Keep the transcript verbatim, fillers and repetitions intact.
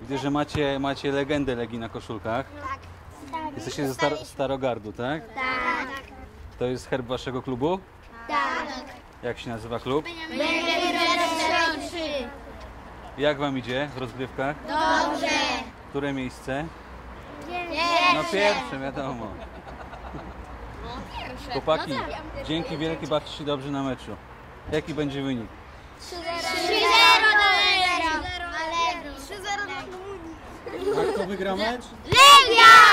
Widzę, że macie, macie legendę Legii na koszulkach. Tak. Jesteście ze star Starogardu, tak? Tak. To jest herb waszego klubu? Tak. Jak się nazywa klub? trzy. Jak wam idzie w rozgrywkach? Dobrze. Które miejsce? No Pierwsze. pierwsze, wiadomo. Chłopaki, dzięki wielkie, bawcie się dobrze na meczu. Jaki będzie wynik? trzy zero na Legii. trzy zero na Legii. A kto wygra mecz? Legia!